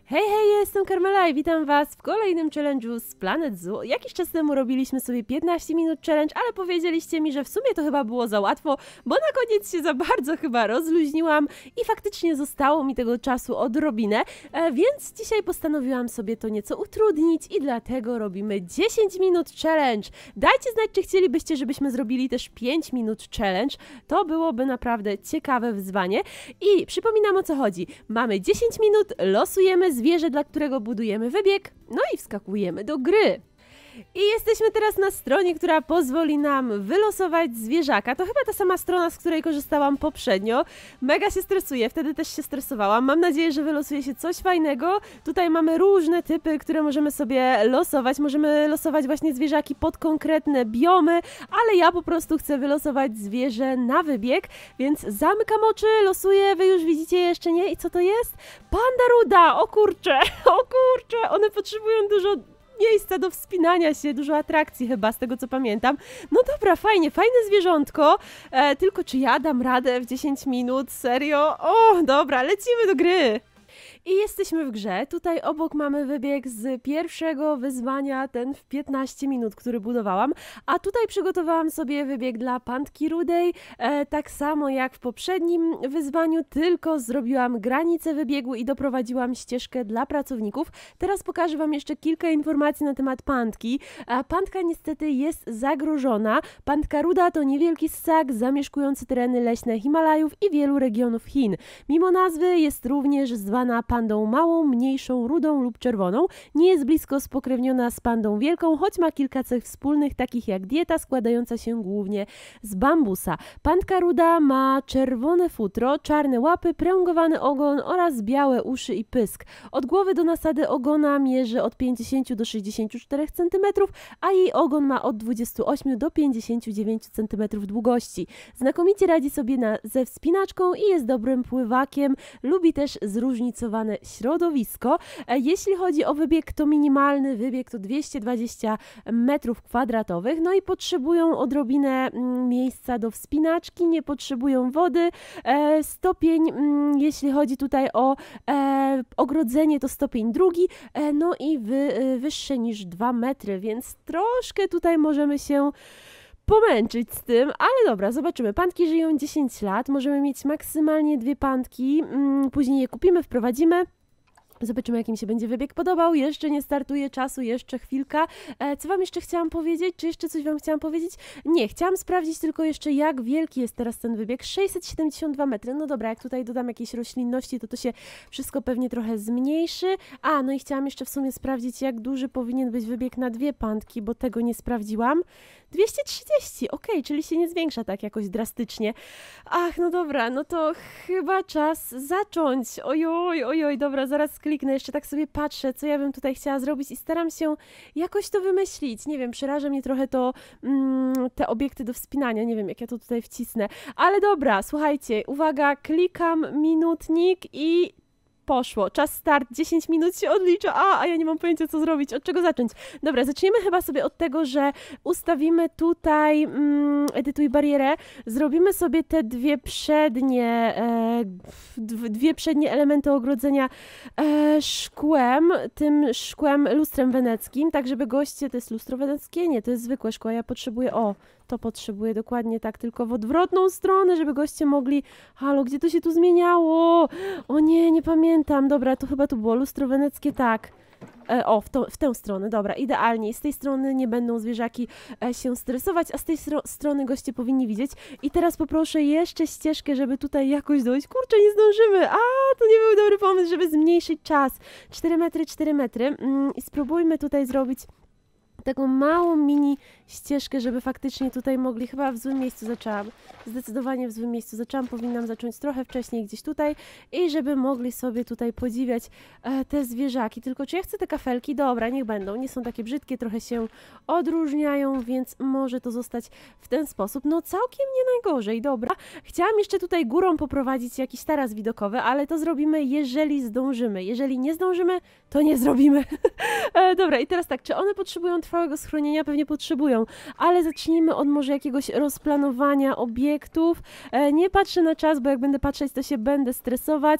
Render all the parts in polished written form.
Hej, hej, jestem Karmela i witam Was w kolejnym challenge'u z Planet Zoo. Jakiś czas temu robiliśmy sobie 15 minut challenge, ale powiedzieliście mi, że w sumie to chyba było za łatwo, bo na koniec się za bardzo chyba rozluźniłam i faktycznie zostało mi tego czasu odrobinę, więc dzisiaj postanowiłam sobie to nieco utrudnić i dlatego robimy 10 minut challenge. Dajcie znać, czy chcielibyście, żebyśmy zrobili też 5 minut challenge. To byłoby naprawdę ciekawe wyzwanie i przypominam, o co chodzi. Mamy 10 minut, losujemy zwierzę, dla którego budujemy wybieg, no i wskakujemy do gry. I jesteśmy teraz na stronie, która pozwoli nam wylosować zwierzaka. To chyba ta sama strona, z której korzystałam poprzednio. Mega się stresuję, wtedy też się stresowałam. Mam nadzieję, że wylosuje się coś fajnego. Tutaj mamy różne typy, które możemy sobie losować. Możemy losować właśnie zwierzaki pod konkretne biomy, ale ja po prostu chcę wylosować zwierzę na wybieg, więc zamykam oczy, losuję, wy już widzicie jeszcze nie? I co to jest? Panda ruda! O kurczę, one potrzebują dużo miejsca do wspinania się, dużo atrakcji chyba, z tego co pamiętam. No dobra, fajnie, fajne zwierzątko, tylko czy ja dam radę w 10 minut? Serio? O, dobra, lecimy do gry! I jesteśmy w grze. Tutaj obok mamy wybieg z pierwszego wyzwania, ten w 15 minut, który budowałam, a tutaj przygotowałam sobie wybieg dla pandki rudej, tak samo jak w poprzednim wyzwaniu, tylko zrobiłam granicę wybiegu i doprowadziłam ścieżkę dla pracowników. Teraz pokażę Wam jeszcze kilka informacji na temat pandki. Pandka niestety jest zagrożona. Pandka ruda to niewielki ssak zamieszkujący tereny leśne Himalajów i wielu regionów Chin. Mimo nazwy jest również zwana pandą małą, mniejszą, rudą lub czerwoną. Nie jest blisko spokrewniona z pandą wielką, choć ma kilka cech wspólnych, takich jak dieta składająca się głównie z bambusa. Pandka ruda ma czerwone futro, czarne łapy, pręgowany ogon oraz białe uszy i pysk. Od głowy do nasady ogona mierzy od 50 do 64 cm, a jej ogon ma od 28 do 59 cm długości. Znakomicie radzi sobie ze wspinaczką i jest dobrym pływakiem, lubi też zróżnicowane środowisko. Jeśli chodzi o wybieg, to minimalny wybieg to 220 m2, no i potrzebują odrobinę miejsca do wspinaczki, nie potrzebują wody. Stopień, jeśli chodzi tutaj o ogrodzenie, to stopień drugi, no i wyższe niż 2 metry, więc troszkę tutaj możemy się pomęczyć z tym, ale dobra, zobaczymy. Pandki żyją 10 lat, możemy mieć maksymalnie 2 pandki, później je kupimy, wprowadzimy. Zobaczymy, jak im się będzie wybieg podobał. Jeszcze nie startuje czasu, jeszcze chwilka. Co Wam jeszcze chciałam powiedzieć? Czy jeszcze coś Wam chciałam powiedzieć? Nie, chciałam sprawdzić tylko jeszcze, jak wielki jest teraz ten wybieg. 672 metry. No dobra, jak tutaj dodam jakieś roślinności, to się wszystko pewnie trochę zmniejszy. No i chciałam jeszcze w sumie sprawdzić, jak duży powinien być wybieg na 2 pandki, bo tego nie sprawdziłam. 230, okej, czyli się nie zwiększa tak jakoś drastycznie. Ach, no dobra, no to chyba czas zacząć. Ojoj, dobra, zaraz kliknę, jeszcze tak sobie patrzę, co ja bym tutaj chciała zrobić i staram się jakoś to wymyślić. Nie wiem, przeraża mnie trochę to, te obiekty do wspinania, nie wiem, jak ja to tutaj wcisnę. Ale dobra, słuchajcie, uwaga, klikam minutnik i poszło. Czas start, 10 minut się odlicza, a ja nie mam pojęcia, co zrobić, od czego zacząć. Dobra, zaczniemy chyba sobie od tego, że ustawimy tutaj, edytuj barierę, zrobimy sobie te dwie przednie elementy ogrodzenia szkłem, tym szkłem lustrem weneckim, tak żeby goście, to jest lustro weneckie? Nie, to jest zwykłe szkło, ja potrzebuję, to potrzebuję dokładnie tak, tylko w odwrotną stronę, żeby goście mogli... Halo, gdzie to się tu zmieniało? O nie pamiętam. Dobra, to chyba tu było lustro weneckie, tak. W tę stronę, dobra, idealnie. Z tej strony nie będą zwierzaki się stresować, a z tej strony goście powinni widzieć. I teraz poproszę jeszcze ścieżkę, żeby tutaj jakoś dojść. Kurczę, nie zdążymy. To nie był dobry pomysł, żeby zmniejszyć czas. 4 metry. I spróbujmy tutaj zrobić taką małą mini ścieżkę, żeby faktycznie tutaj mogli, chyba w złym miejscu zaczęłam, zdecydowanie w złym miejscu zaczęłam, powinnam zacząć trochę wcześniej gdzieś tutaj i żeby mogli sobie tutaj podziwiać te zwierzaki. Tylko czy ja chcę te kafelki? Dobra, niech będą, nie są takie brzydkie, trochę się odróżniają, więc może to zostać w ten sposób. No całkiem nie najgorzej, dobra. Chciałam jeszcze tutaj górą poprowadzić jakiś taras widokowy, ale to zrobimy, jeżeli zdążymy. Jeżeli nie zdążymy, to nie zrobimy. Dobra, i teraz tak, czy one potrzebują trwałego schronienia? Pewnie potrzebują. potrzebują. Ale zacznijmy od może jakiegoś rozplanowania obiektów. Nie patrzę na czas, bo jak będę patrzeć, to się będę stresować.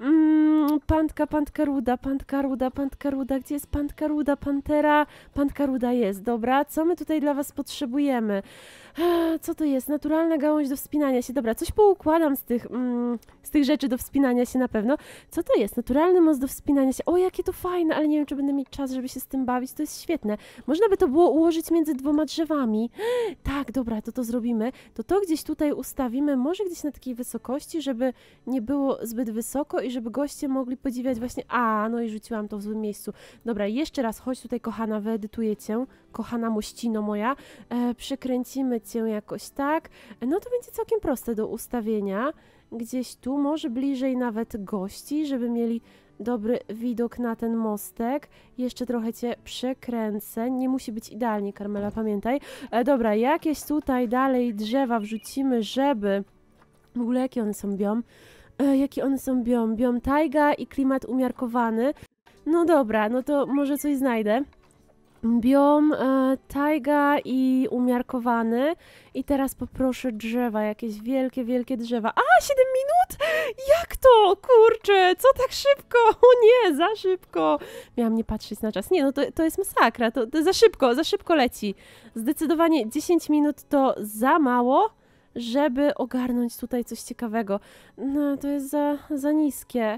Pantka ruda. Gdzie jest pantka ruda? Pantka ruda jest, dobra. Co my tutaj dla was potrzebujemy? Co to jest? Naturalna gałąź do wspinania się. Dobra, coś poukładam z tych rzeczy do wspinania się na pewno. Co to jest? Naturalny most do wspinania się. O, jakie to fajne, ale nie wiem, czy będę mieć czas, żeby się z tym bawić. To jest świetne. Można by to było ułożyć między 2 drzewami. Tak, dobra, to zrobimy. To gdzieś tutaj ustawimy, może gdzieś na takiej wysokości, żeby nie było zbyt wysoko i żeby goście mogli podziwiać właśnie... no i rzuciłam to w złym miejscu. Dobra, jeszcze raz, chodź tutaj, kochana, wyedytuję cię. Kochana mościno moja. Przykręcimy cię jakoś tak. No to będzie całkiem proste do ustawienia. Gdzieś tu, może bliżej nawet gości, żeby mieli dobry widok na ten mostek. Jeszcze trochę cię przekręcę. Nie musi być idealnie, Karmela, pamiętaj. Dobra, jakieś tutaj dalej drzewa wrzucimy, żeby... W ogóle jaki one są biom? Jaki one są biom? Biom tajga i klimat umiarkowany. No dobra, no to może coś znajdę. Biom tajga i umiarkowany. I teraz poproszę drzewa, jakieś wielkie drzewa. 7 minut? Jak to? Kurczę, co tak szybko? O nie, za szybko. Miałam nie patrzeć na czas. Nie, no to jest masakra, to za szybko leci. Zdecydowanie 10 minut to za mało, żeby ogarnąć tutaj coś ciekawego. No, to jest za niskie.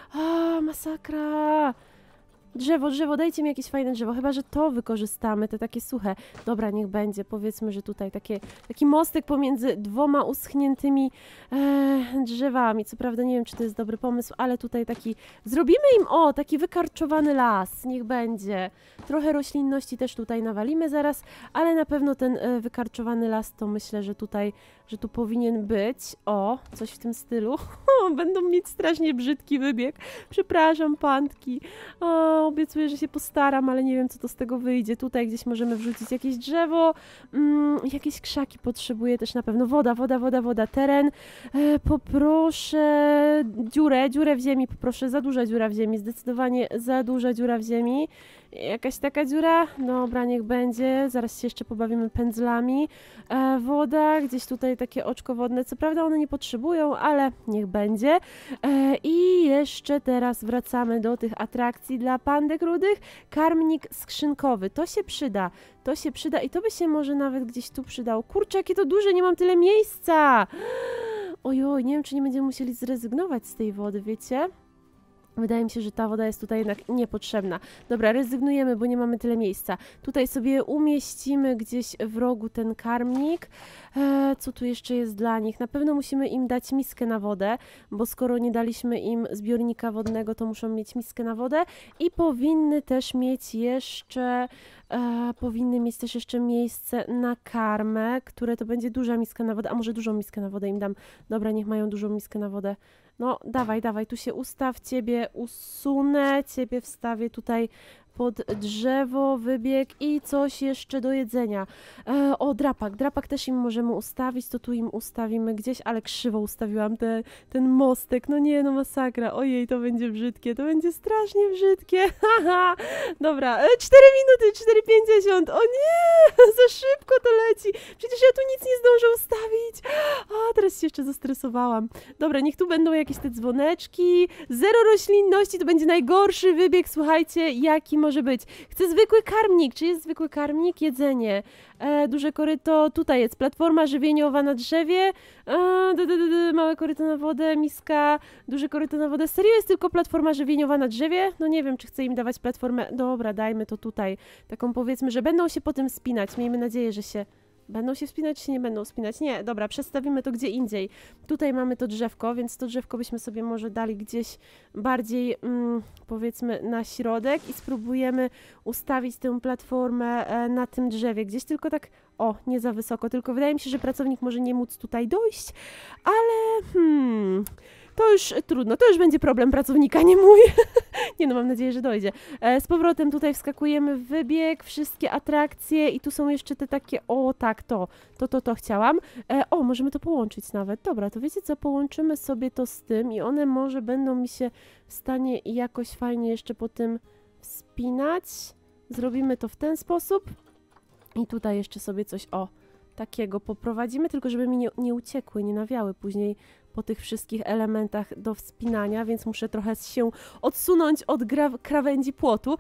Masakra. Drzewo, dajcie mi jakieś fajne drzewo, chyba że to wykorzystamy, te takie suche. Dobra, niech będzie, powiedzmy, że tutaj taki mostek pomiędzy 2 uschniętymi drzewami. Co prawda nie wiem, czy to jest dobry pomysł, ale tutaj zrobimy im, taki wykarczowany las, niech będzie. Trochę roślinności też tutaj nawalimy zaraz, ale na pewno ten wykarczowany las to myślę, że tu powinien być. Coś w tym stylu. Będą mieć strasznie brzydki wybieg. Przepraszam, pantki. Obiecuję, że się postaram, ale nie wiem, co to z tego wyjdzie. Tutaj gdzieś możemy wrzucić jakieś drzewo. Jakieś krzaki potrzebuję też na pewno. Woda. Teren. Poproszę dziurę w ziemi. Poproszę za duża dziura w ziemi. Zdecydowanie za duża dziura w ziemi. Jakaś taka dziura? Dobra, niech będzie. Zaraz się jeszcze pobawimy pędzlami. Woda, gdzieś tutaj takie oczko wodne. Co prawda one nie potrzebują, ale niech będzie. I jeszcze teraz wracamy do tych atrakcji dla pandek rudych. Karmnik skrzynkowy. To się przyda i to by się może nawet gdzieś tu przydało. Kurczę, jakie to duże, nie mam tyle miejsca. Ojoj, nie wiem, czy nie będziemy musieli zrezygnować z tej wody, wiecie? Wydaje mi się, że ta woda jest tutaj jednak niepotrzebna. Dobra, rezygnujemy, bo nie mamy tyle miejsca. Tutaj sobie umieścimy gdzieś w rogu ten karmnik. Co tu jeszcze jest dla nich? Na pewno musimy im dać miskę na wodę, bo skoro nie daliśmy im zbiornika wodnego, to muszą mieć miskę na wodę i powinny też mieć jeszcze miejsce na karmę, które to będzie duża miska na wodę, a może dużą miskę na wodę im dam. Dobra, niech mają dużą miskę na wodę. No, dawaj, tu się ustaw, ciebie usunę, ciebie wstawię tutaj pod drzewo, wybieg i coś jeszcze do jedzenia. Drapak też im możemy ustawić, to tu im ustawimy gdzieś, ale krzywo ustawiłam ten mostek, no nie, no masakra, ojej, to będzie brzydkie, to będzie strasznie brzydkie, haha, dobra, 4 minuty, 4:50, o nie, za szybko to leci, przecież ja tu nic nie zdążę ustawić, teraz się jeszcze zestresowałam. Dobra, niech tu będą jakieś te dzwoneczki, 0 roślinności, to będzie najgorszy wybieg, słuchajcie, jaki może być. Chcę zwykły karmnik. Czy jest zwykły karmnik? Jedzenie. Duże koryto. Tutaj jest platforma żywieniowa na drzewie. Małe koryto na wodę. Miska. Duże koryto na wodę. Serio jest tylko platforma żywieniowa na drzewie? No nie wiem, czy chcę im dawać platformę. Dobra, dajmy to tutaj. Taką powiedzmy, że będą się potem spinać. Miejmy nadzieję, że się... Będą się wspinać, czy nie będą wspinać? Nie, dobra, przestawimy to gdzie indziej. Tutaj mamy to drzewko, więc to drzewko byśmy sobie może dali gdzieś bardziej, powiedzmy, na środek i spróbujemy ustawić tę platformę na tym drzewie. Gdzieś tylko tak, nie za wysoko, tylko wydaje mi się, że pracownik może nie móc tutaj dojść, ale to już trudno, to już będzie problem pracownika, nie mój. Nie no, mam nadzieję, że dojdzie. Z powrotem tutaj wskakujemy w wybieg, wszystkie atrakcje i tu są jeszcze te takie, to chciałam. Możemy to połączyć nawet. Dobra, to wiecie co, połączymy sobie to z tym i one może będą mi się w stanie jakoś fajnie jeszcze po tym wspinać. Zrobimy to w ten sposób. I tutaj jeszcze sobie coś, o, takiego poprowadzimy, tylko żeby mi nie uciekły, nie nawiały później po tych wszystkich elementach do wspinania, więc muszę trochę się odsunąć od krawędzi płotu.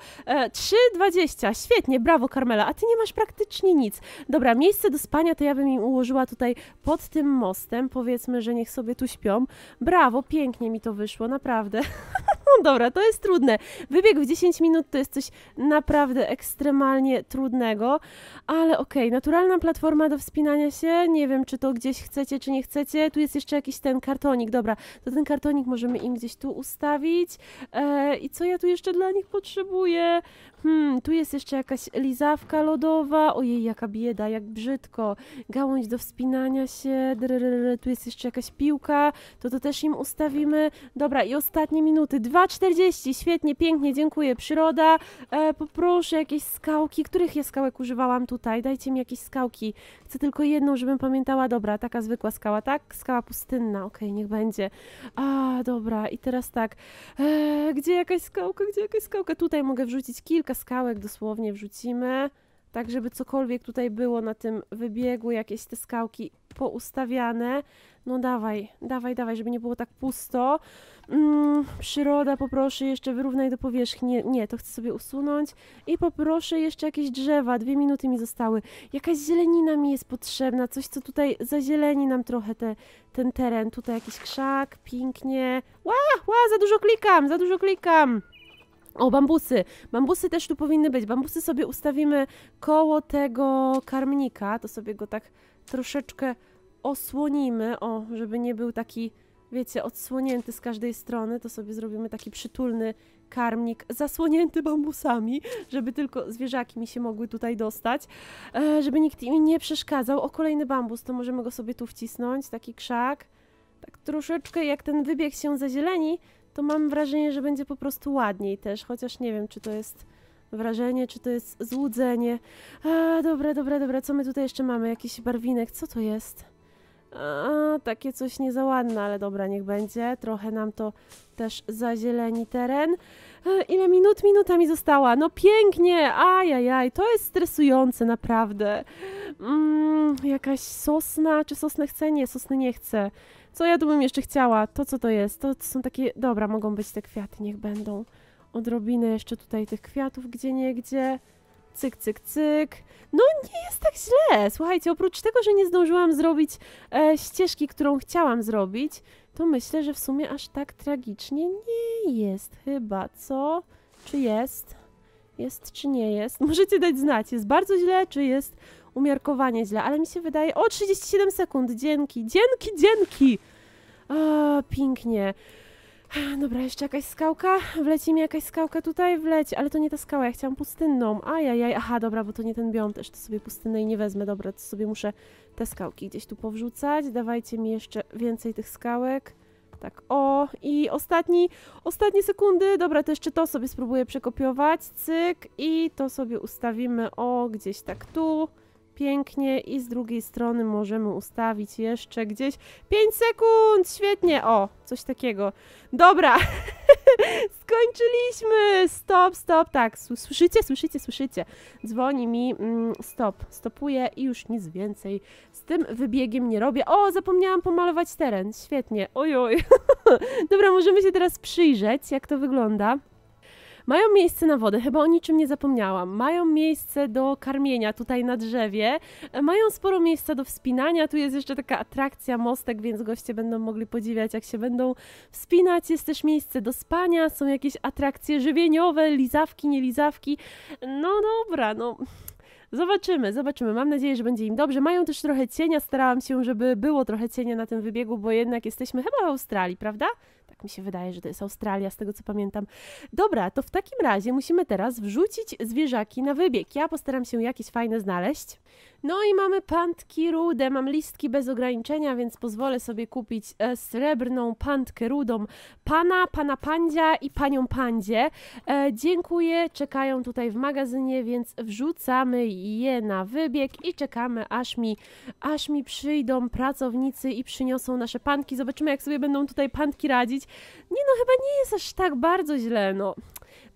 3,20, świetnie, brawo Karmela, a ty nie masz praktycznie nic. Dobra, miejsce do spania to ja bym im ułożyła tutaj pod tym mostem, powiedzmy, że niech sobie tu śpią. Brawo, pięknie mi to wyszło, naprawdę. No dobra, to jest trudne. Wybieg w 10 minut to jest coś naprawdę ekstremalnie trudnego, ale okej, naturalna platforma do wspinania się, nie wiem, czy to gdzieś chcecie, czy nie chcecie. Tu jest jeszcze jakiś ten kartonik, dobra, to ten kartonik możemy im gdzieś tu ustawić. I co ja tu jeszcze dla nich potrzebuję? Tu jest jeszcze jakaś lizawka lodowa, ojej, jaka bieda, jak brzydko. Gałąź do wspinania się, tu jest jeszcze jakaś piłka, to też im ustawimy. Dobra, i ostatnie minuty, 2,40, świetnie, pięknie, dziękuję. Przyroda, poproszę jakieś skałki, których ja skałek używałam tutaj? Dajcie mi jakieś skałki. Chcę tylko jedną, żebym pamiętała. Dobra, taka zwykła skała, tak? Skała pustynna, okej, niech będzie. Dobra, i teraz tak, gdzie jakaś skałka, gdzie jakaś skałka? Tutaj mogę wrzucić kilka skałek, dosłownie wrzucimy. Tak, żeby cokolwiek tutaj było na tym wybiegu, jakieś te skałki poustawiane. No dawaj, dawaj, dawaj, żeby nie było tak pusto. Przyroda, poproszę jeszcze wyrównaj do powierzchni. Nie, to chcę sobie usunąć. I poproszę jeszcze jakieś drzewa. 2 minuty mi zostały. Jakaś zielenina mi jest potrzebna. Coś, co tutaj zazieleni nam trochę ten teren. Tutaj jakiś krzak, pięknie. Za dużo klikam, za dużo klikam. O, bambusy. Bambusy też tu powinny być. Bambusy sobie ustawimy koło tego karmnika. To sobie go tak troszeczkę osłonimy. O, żeby nie był taki, wiecie, odsłonięty z każdej strony. To sobie zrobimy taki przytulny karmnik zasłonięty bambusami, żeby tylko zwierzaki mi się mogły tutaj dostać. Żeby nikt im nie przeszkadzał. O, kolejny bambus. To możemy go sobie tu wcisnąć. Taki krzak. Tak troszeczkę jak ten wybieg się zazieleni, to mam wrażenie, że będzie po prostu ładniej też, chociaż nie wiem, czy to jest wrażenie, czy to jest złudzenie. Dobra, dobra, dobra, co my tutaj jeszcze mamy? Jakiś barwinek, co to jest? Takie coś nie za ładne, ale dobra, niech będzie. Trochę nam to też zazieleni teren. Ile minut? Minuta mi została. No pięknie, ajajaj, to jest stresujące, naprawdę. Jakaś sosna, czy sosnę chcę? Nie, sosny nie chcę. Co ja tu bym jeszcze chciała? To co to jest? To są takie... Dobra, mogą być te kwiaty, niech będą. Odrobinę jeszcze tutaj tych kwiatów gdzieniegdzie. Cyk, cyk, cyk. No nie jest tak źle. Słuchajcie, oprócz tego, że nie zdążyłam zrobić ścieżki, którą chciałam zrobić, to myślę, że w sumie aż tak tragicznie nie jest chyba, co? Czy jest? Jest czy nie jest? Możecie dać znać, jest bardzo źle, czy jest umiarkowanie źle, ale mi się wydaje... O, 37 sekund, dzięki, dzięki, dzięki! Pięknie. Dobra, jeszcze jakaś skałka? Wleci mi jakaś skałka tutaj? Wleci, ale to nie ta skała, ja chciałam pustynną. Ajajaj, aha, dobra, bo to nie ten biom też, to sobie pustynnej nie wezmę. Dobra, to sobie muszę te skałki gdzieś tu powrzucać. Dawajcie mi jeszcze więcej tych skałek. Tak, o, i ostatnie sekundy. Dobra, to jeszcze to sobie spróbuję przekopiować. Cyk, i to sobie ustawimy, o, gdzieś tak tu. Pięknie i z drugiej strony możemy ustawić jeszcze gdzieś 5 sekund, świetnie, o, coś takiego. Dobra, skończyliśmy, stop, tak, słyszycie, dzwoni mi, stopuję i już nic więcej z tym wybiegiem nie robię. O, zapomniałam pomalować teren, świetnie, ojoj. Dobra, możemy się teraz przyjrzeć, jak to wygląda. Mają miejsce na wodę, chyba o niczym nie zapomniałam. Mają miejsce do karmienia tutaj na drzewie. Mają sporo miejsca do wspinania. Tu jest jeszcze taka atrakcja, mostek, więc goście będą mogli podziwiać, jak się będą wspinać. Jest też miejsce do spania, są jakieś atrakcje żywieniowe, lizawki, nie lizawki. No dobra, no... Zobaczymy. Mam nadzieję, że będzie im dobrze. Mają też trochę cienia. Starałam się, żeby było trochę cienia na tym wybiegu, bo jednak jesteśmy chyba w Australii, prawda? Tak mi się wydaje, że to jest Australia, z tego co pamiętam. Dobra, to w takim razie musimy teraz wrzucić zwierzaki na wybieg. Ja postaram się jakieś fajne znaleźć. No i mamy pantki rude, mam listki bez ograniczenia, więc pozwolę sobie kupić srebrną pantkę rudą pana pandzia i panią pandzie. Dziękuję, czekają tutaj w magazynie, więc wrzucamy je na wybieg i czekamy, aż mi przyjdą pracownicy i przyniosą nasze pantki. Zobaczymy, jak sobie będą tutaj pantki radzić. Nie no, chyba nie jest aż tak bardzo źle, no.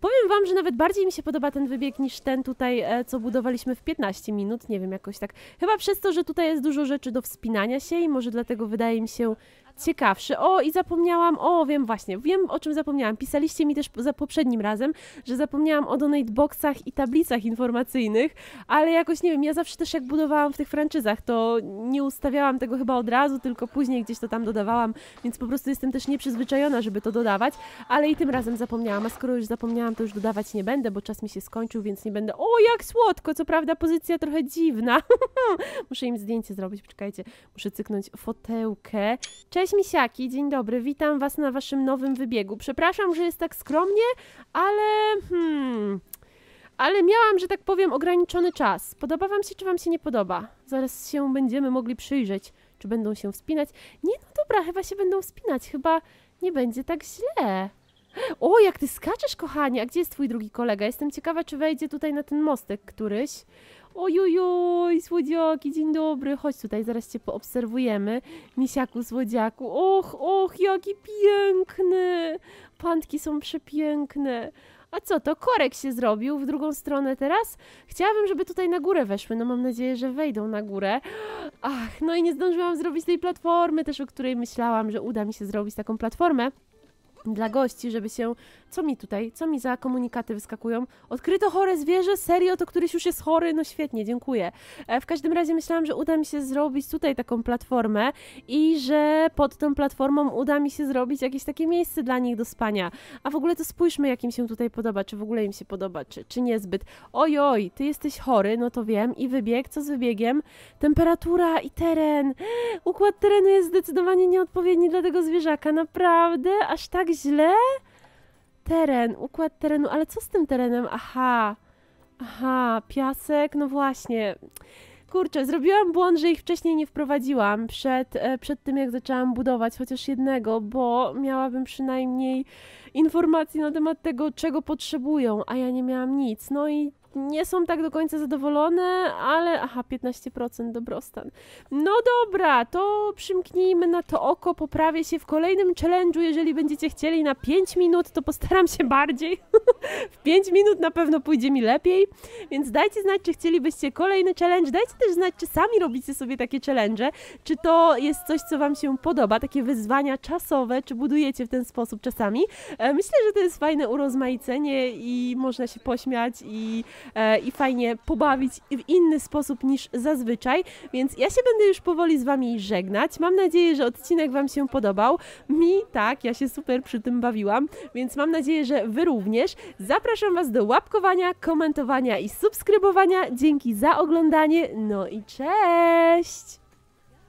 Powiem wam, że nawet bardziej mi się podoba ten wybieg niż ten tutaj, co budowaliśmy w 15 minut, nie wiem, jakoś tak. Chyba przez to, że tutaj jest dużo rzeczy do wspinania się i może dlatego wydaje mi się ciekawszy. O, i zapomniałam, wiem właśnie, wiem o czym zapomniałam. Pisaliście mi też za poprzednim razem, że zapomniałam o donate boxach i tablicach informacyjnych, ale jakoś nie wiem, ja zawsze też jak budowałam w tych franczyzach, to nie ustawiałam tego chyba od razu, tylko później gdzieś to tam dodawałam, więc po prostu jestem też nieprzyzwyczajona, żeby to dodawać, ale i tym razem zapomniałam, a skoro już zapomniałam, to już dodawać nie będę, bo czas mi się skończył, więc nie będę. O, jak słodko, co prawda pozycja trochę dziwna. Muszę im zdjęcie zrobić, poczekajcie, muszę cyknąć fotełkę. Cześć misiaki, dzień dobry, witam was na waszym nowym wybiegu. Przepraszam, że jest tak skromnie, ale miałam, że tak powiem, ograniczony czas. Podoba wam się, czy wam się nie podoba? Zaraz się będziemy mogli przyjrzeć, czy będą się wspinać. Nie, no dobra, chyba się będą wspinać, chyba nie będzie tak źle. O, jak ty skaczesz, kochanie, a gdzie jest twój drugi kolega? Jestem ciekawa, czy wejdzie tutaj na ten mostek któryś. Ojojoj, słodziaki, dzień dobry, chodź tutaj, zaraz cię poobserwujemy. Misiaku, słodziaku, och, jaki piękny. Pantki są przepiękne. A co to, korek się zrobił w drugą stronę teraz? Chciałabym, żeby tutaj na górę weszły, no mam nadzieję, że wejdą na górę. Ach, no i nie zdążyłam zrobić tej platformy też, o której myślałam, że uda mi się zrobić taką platformę dla gości, żeby się... Co mi za komunikaty wyskakują? Odkryto chore zwierzę? Serio? To któryś już jest chory? No świetnie, dziękuję. W każdym razie myślałam, że uda mi się zrobić tutaj taką platformę i że pod tą platformą uda mi się zrobić jakieś takie miejsce dla nich do spania. A w ogóle to spójrzmy, jak im się tutaj podoba, czy w ogóle im się podoba, czy niezbyt. Ojoj, ty jesteś chory, no to wiem. I wybieg, co z wybiegiem? Temperatura i teren. Układ terenu jest zdecydowanie nieodpowiedni dla tego zwierzaka. Naprawdę? Aż tak źle? Teren, układ terenu, ale co z tym terenem? Aha, piasek, no właśnie. Kurczę, zrobiłam błąd, że ich wcześniej nie wprowadziłam przed tym, jak zaczęłam budować chociaż jednego, bo miałabym przynajmniej informacji na temat tego, czego potrzebują, a ja nie miałam nic. No i nie są tak do końca zadowolone, ale 15% dobrostan. No dobra, to przymknijmy na to oko, poprawię się w kolejnym challenge'u, jeżeli będziecie chcieli na 5 minut, to postaram się bardziej. W 5 minut na pewno pójdzie mi lepiej, więc dajcie znać, czy chcielibyście kolejny challenge, dajcie też znać, czy sami robicie sobie takie challenge, czy to jest coś, co wam się podoba, takie wyzwania czasowe, czy budujecie w ten sposób czasami. Myślę, że to jest fajne urozmaicenie i można się pośmiać i fajnie pobawić w inny sposób niż zazwyczaj, więc ja się będę już powoli z wami żegnać. Mam nadzieję, że odcinek wam się podobał. Mi tak, ja się super przy tym bawiłam, więc mam nadzieję, że wy również. Zapraszam was do łapkowania, komentowania i subskrybowania. Dzięki za oglądanie, no i cześć!